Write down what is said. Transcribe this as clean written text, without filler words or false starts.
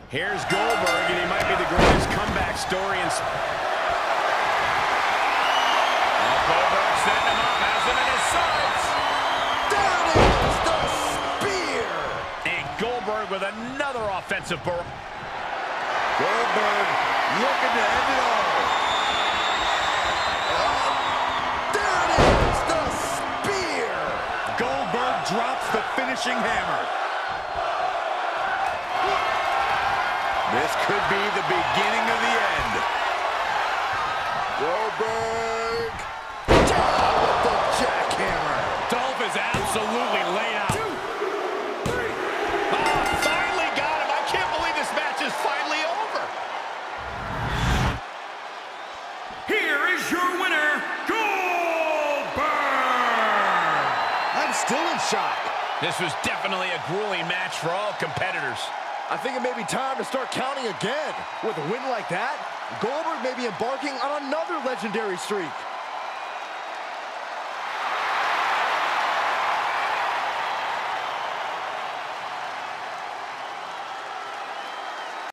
Here's Goldberg, and he might be the greatest comeback story in... Goldberg setting him up, has him in his sights. Down is the spear. And Goldberg with another offensive burrow. Goldberg looking to end it all. Down is the spear. Goldberg drops the finishing hammer. This could be the beginning of the end. Goldberg down with the jackhammer. Dolph is absolutely laid out. 2, 3. Oh, finally got him. I can't believe this match is finally over. Here is your winner, Goldberg. I'm still in shock. This was definitely a grueling match for all competitors. I think it may be time to start counting again. With a win like that, Goldberg may be embarking on another legendary streak.